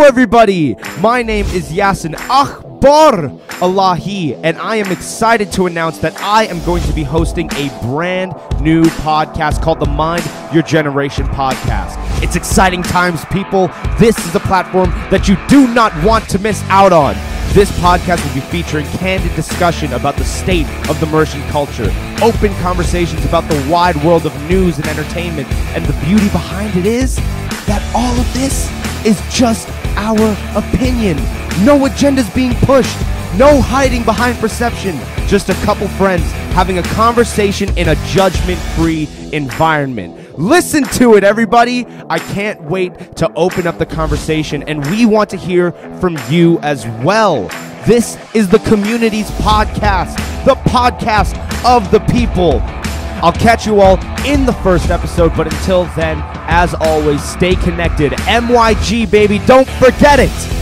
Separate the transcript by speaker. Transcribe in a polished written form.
Speaker 1: everybody, my name is Yasin Akbar Allahi, and I am excited to announce that I am going to be hosting a brand new podcast called the Mind Your Generation Podcast. It's exciting times, people. This is a platform that you do not want to miss out on. This podcast will be featuring candid discussion about the state of the Mercian culture, open conversations about the wide world of news and entertainment, and the beauty behind it is that all of this is just our opinion. No agendas being pushed, no hiding behind perception, just a couple friends having a conversation in a judgment-free environment. Listen to it, everybody. I can't wait to open up the conversation, and we want to hear from you as well. This is the community's podcast, the podcast of the people. I'll catch you all in the first episode, but until then, as always, stay connected. MYG, baby, don't forget it.